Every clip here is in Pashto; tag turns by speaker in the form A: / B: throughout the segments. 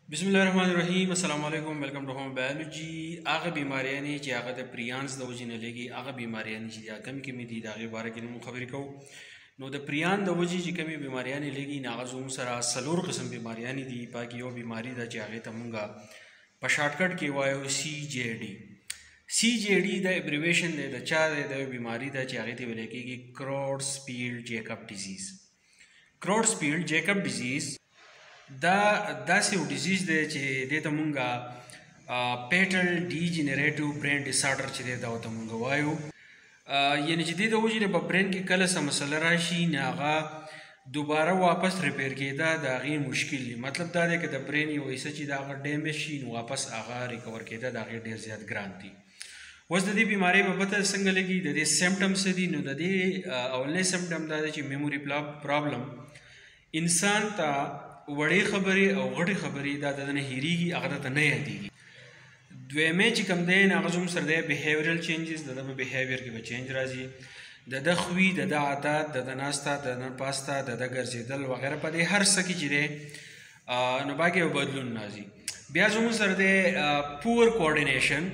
A: बिस्मिल्लाहिर्रहमानिर्रहीम अस्सलाम वालेकुम वेलकम टू होम बायोलॉजी। आगे बीमारियां नहीं कि आगे द प्रियांस द वजी न लेगी आगे बीमारियां नहीं कि कम कमी दी आगे बारे के नु खबर को नो द प्रियान द वजी कि कमी बीमारियां नहीं लेगी नागजुम सरा सलोर किस्म बीमारियां नहीं दी बाकी यो बीमारी द कि आगे तमुंगा पर शॉर्टकट के वायो CJD द एब्रिवेशन द चा द बीमारी द कि आगे ते लेगी कि Creutzfeldt Jakob disease. Creutzfeldt Jakob disease دا سی ډیزیز دی چې دې ته مونږه پیټل ډیجنریټیو برین ډیسارډر چې دی دا ته مونږ وایو، یعنی چې دې د وجې نه په برین کې کله څه مسله راشي نه هغه دوباره واپس ریپیر کېده د هغې مشکل دی. مطلب دا دی که د برین یو حصه چې د هغه ډیمیج شي نو واپس هغه ریکور کېده د هغې ډېر زیات ګران دي. اوس د دې بیمارۍ په پته څنګه لګي، د دې سمپټم څه دي؟ نو د دې اولنی سمپټم دا دی چې میموري پرابلم انسان ته وړې خبرې او غټې خبرې دا د نه هېرېږي، هغه ته نه یادېږي. دویمې چې کوم دی هغه زموږ سره دی بیهیویرل چینجز، د ده په بیهیویر کې به چینج راځي، د ده خوي، د ده عادت، د ده ناسته، د ده پاسته، د ده ګرځېدل وغیره په دې هر څه کې چې دی نو باقي یو بدلون راځي. بیا زموږ سره دی پور کوارډینیشن.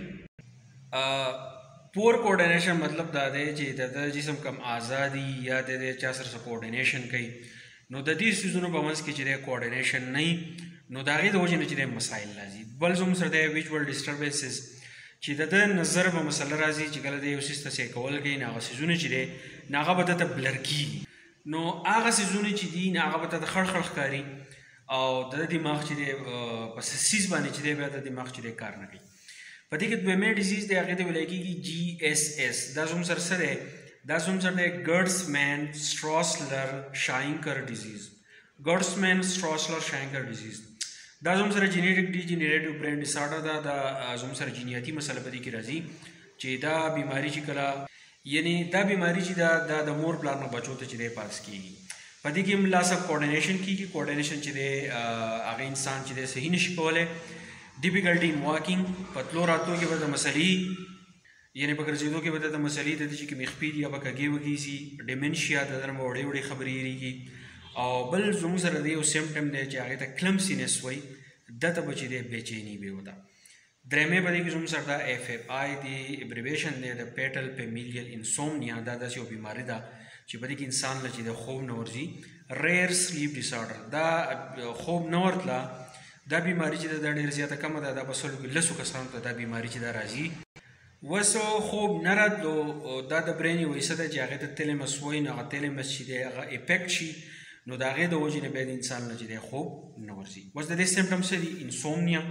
A: پور کوارډینیشن مطلب دا دی چې د ده جسم کم آزادي یا د چا سره کوارډینیشن کوي نو د دې څیزونو په منځ کې چې دی کوارډینیشن نه وي نو د هغې د وجې نه چې دی مسایل راځي. بل زموږ سره دی ویژوال ډسټربنسز چې د ده نظر په مسله راځي چې کله دی یو څیز ته څه کول کوي نو هغه څیزونه چې دی نو هغه به ده ته بلر کېږي، نو هغه څیزونه چې دي نو هغه به ته خړ خړ ښکاري او د ده دماغ چې دی په څیز باندې چې دی بیا د دماغ چې دی کار نه کوي. په دې کې دویمې ډیزیز دی هغې ته ویلی کېږي GSS. دا زموږ سره څه دی؟ دا زموږ سره دی ګرډسمین سټراسلر شاینکر ډیزیز. ګرډسمین سټراسلر شاینکر ډیزیز دا زموږ سره جینیټک ډیجنریټیو برین ډیسارډر ده. دا زموږ سره جینیاتي مسله په دې کې راځي چې دا بیماري چې کله یعنی دا بیماري چې دا د مور پلار نه بچو ته چې دی پاس کېږي. په دې کې هم لاس اف کوارډینیشن کېږي. کوارډینیشن چې دی هغه انسان چې دی صحیح نشي کولی. ډیفیکلټي ان واکینګ، په تلو راتلو کې به د مسلې یعنی په ګرځېدو کې به د مسلې د دې چې کومې خپې دي یا به کږې وږې سي، ډیمنشیا د در به وړې وړې خبرې هېرېږي. او بل زموږ سره د یو سمپټم دی چې هغې ته کلمسینس وایي، ده ته به چې دی بېچیني به وده. درېمې په دې کې زموږ سره دا FFI دی، ایبریویشن دی د پیټل فیمیلیل انسومنیا. دا داسې یو بیماري ده چې په دې کې انسان له چې د خوب نه ورځي. ریئر سلیپ ډیسارډر، دا خوب نه ورتله دا بیماري چې ده دا ډېره زیاته کمه ده. دا په سلو کې لسو کسانو ته دا بیماري چې دا راځي. وسو خوب نه راتلو دا د برین یو حصه ده چې هغې ته تیلیمس وایي، نو هغه تیلیمس چې دی هغه افیکټ شي نو د هغې د وجې نه بیا د انسان نه چې دی خوب نه ورځي. اوس د دې سمپټم څه دي؟ انسومنیا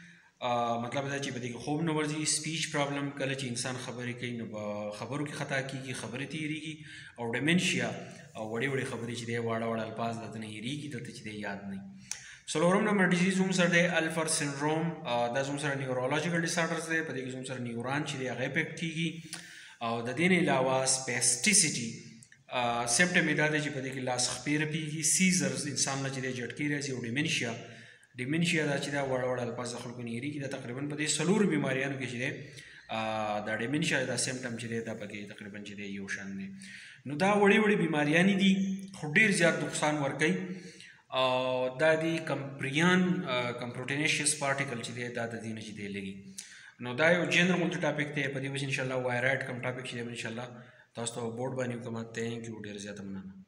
A: مطلب دا چې په دې کې خوب نه ورځي. سپیچ پرابلم، کله چې انسان خبرې کوي نو په خبرو کې خطا کېږي، خبرې ته هېرېږي. او ډیمنشیا او وړې وړې خبرې چې دی واړه واړه الفاظ دلته نه هېرېږي، دلته چې دی یاد نه وي. څلورم نمبر ډیزیز زموږ سره دی الفر سنډروم. دا زموږ سره نیورولوجیکل ډیسارډرز دی. په دې کې زموږ سره نیوران چې دی هغه افیکټ کېږي. او د دې نه علاوه سپیسټیسیټي سمپټم یې دا دی چې په دې کې لاس خپې رپېږي. سیزرز انسان له چې دی جټکې راځي. او ډیمنشیا دا چې دا وړه وړه الفاظ د خلکو نه هېرېږي. دا تقریبا په دې څلورو بیماریانو کې چې دی دا ډیمنشیا دا سمپټم چې دی دا پکې تقریبا چې دی یو شان دی. نو دا وړې وړې بیماریانې دي خو ډېر زیات نقصان ورکوي. او دا دی کمپروټینیشیس پارټیکل چې دی دا د دې نه چې دی لګي. نو دا یو جنرال غونډه ټاپک دی. په دې وجه انشاءالله وایرایډ کم ټاپک چې دی انشاءالله تاسو ته بورډ باندې وکړم. تھینک یو، ډېر زیاته مننه.